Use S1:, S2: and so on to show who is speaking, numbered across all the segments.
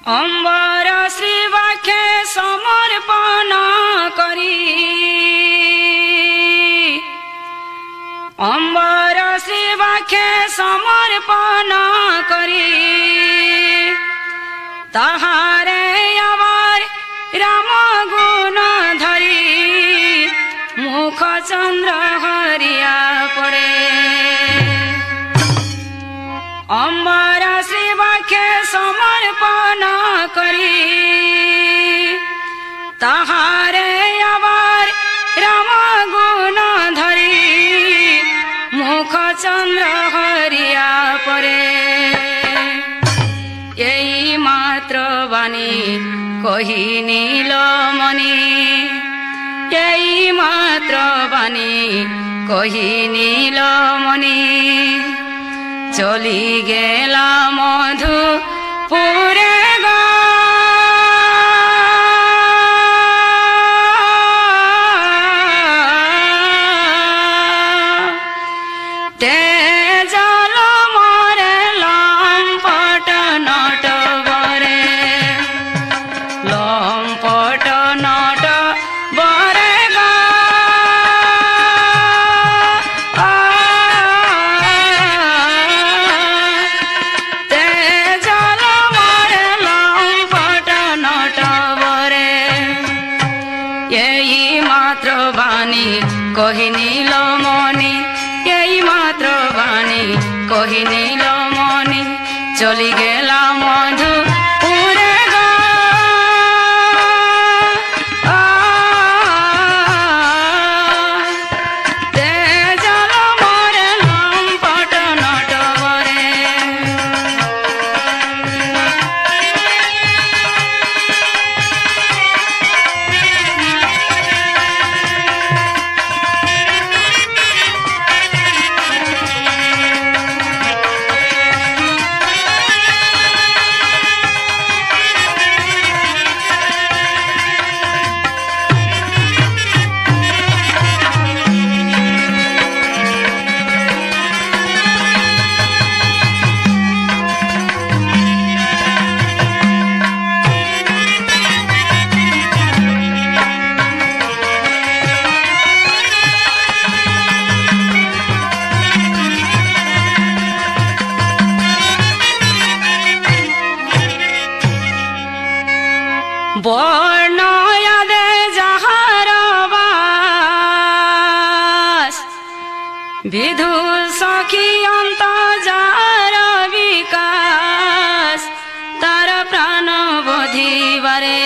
S1: अम्बर श्री वाक्य समर्पण करी अम्बर श्री वाक्य समर्पण करी ताहारे आवर राम गुण धरी मुख चंद्र हरिया पड़े अम्बर श्री वाक्य समर्पण करी ताहारे आवर राम गुण धरी मुख चंद्र हरिया पड़े यही मात्र बानी कही नीलमणि यही मात्र बानी कही नीलमणि चली गेला मधुपुरे कही नीलमणि यही मात्र बानी कही नीलमणि चली गेला मधुपुरे बर्णयादे जाहार बास विधु सखी अंत जार विकास तार प्राण बोधिबारे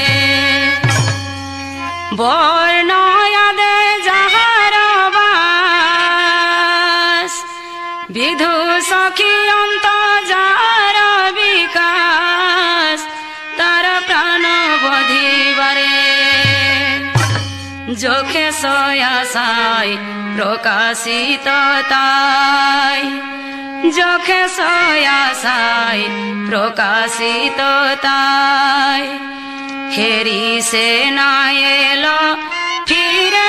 S1: बर्णयादे जाहार बास विधु सखी अंत जार विकास तार प्राण बोधिबारे जोखे सयासाय प्रकाशित ताई जोखे सयासाय प्रकाशित ताई हेरी से नायेल फिरे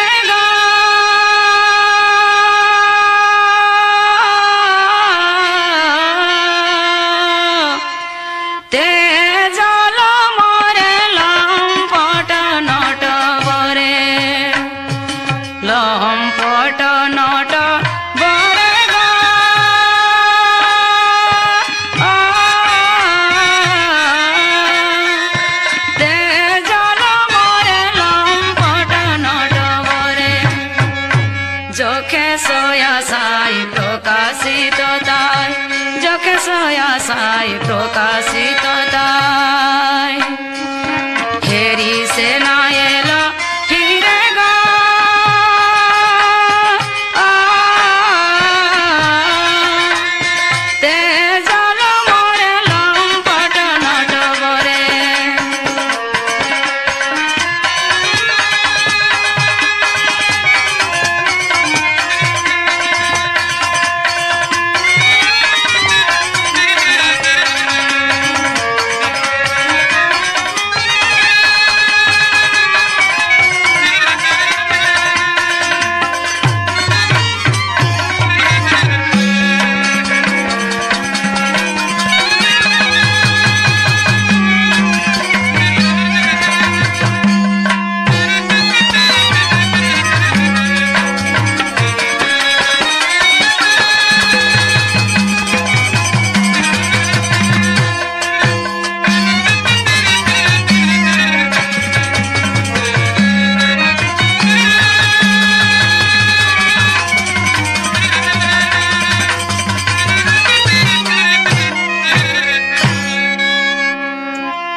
S1: सयासाय प्रकाशित ताई हेरी से नायेल फिरे ते जल मोरे लंपट नट बरे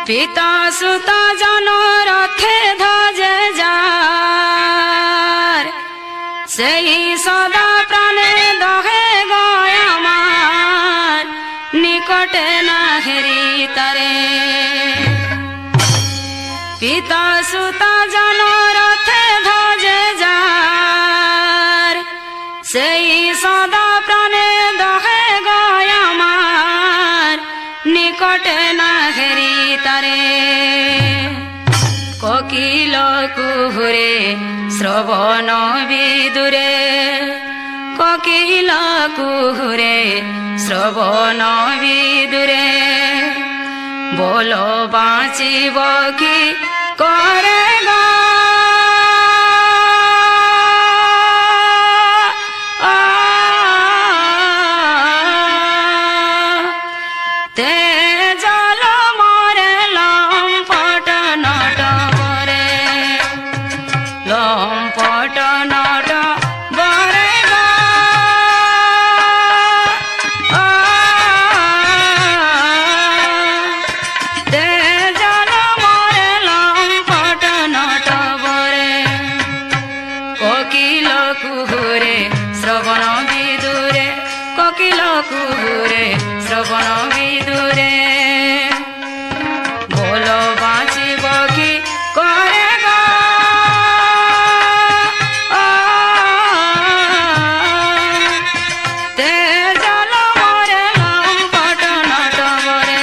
S1: পিতা সুতা জন রথে ধ্বজে যার সেই সদা প্রাণে দহে গয় আমার নিকটে না হেরি তারে পিতা সুতা জন রথে ধ্বজে যার সেই সদা প্রাণে দহে গয় আমার নিকটে না হেরি তারে কোকিল কুহুরে শ্রবণ বিদুরে কোকিল কুহুরে শ্রবণ বিদুরে বলো বাঁচিব কি করে গো শ্রবণ বিদুরে বলো বাঁচিব কি করে গো তে জল মরে লম্পট নটবরে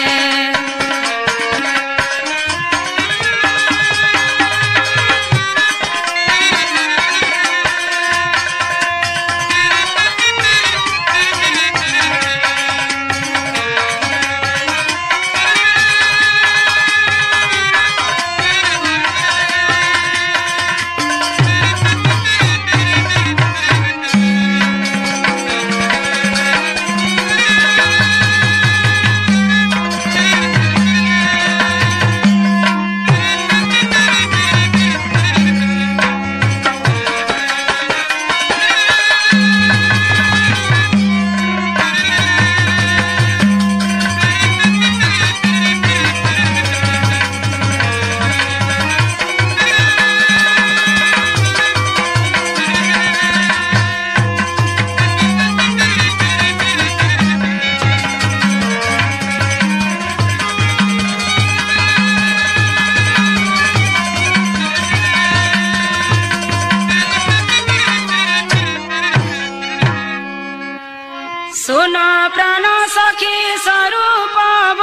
S1: सुनो प्राण सखी स्वरूप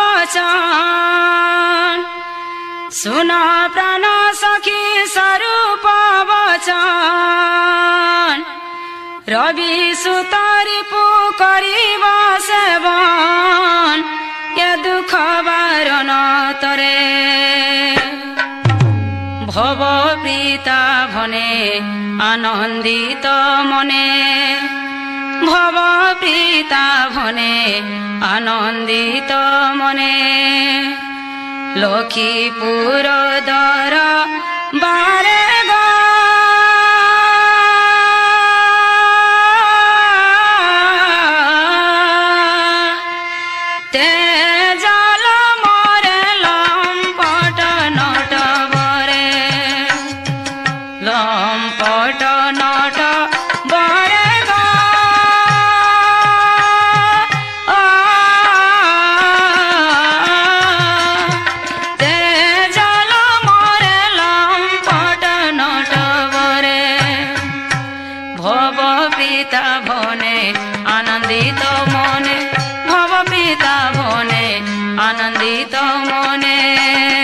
S1: वचन सुनो प्राण सखी स्वरूप वचन रवि सुत रिपु करिब सेवन ये दुख बारण तरे भव प्रीता भने आनन्दित मने भव प्रीता भने आनन्दित मने लखीपुर दर बारे गा ते जल मरे लम्पट नटबरे लम्पट नट बरे पिता भने आनन्दित मने भव पिता भने आनन्दित मने